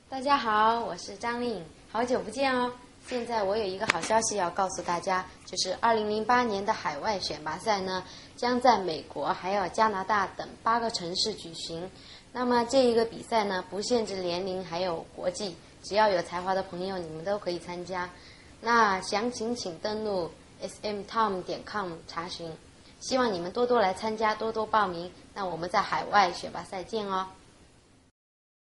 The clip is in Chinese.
大家好，我是张丽颖，好久不见哦。现在我有一个好消息要告诉大家，就是2008年的海外选拔赛呢，将在美国还有加拿大等8个城市举行。那么这一个比赛呢，不限制年龄还有国际，只要有才华的朋友，你们都可以参加。那详情请登录 smtom.com 查询。希望你们多多来参加，多多报名。那我们在海外选拔赛见哦。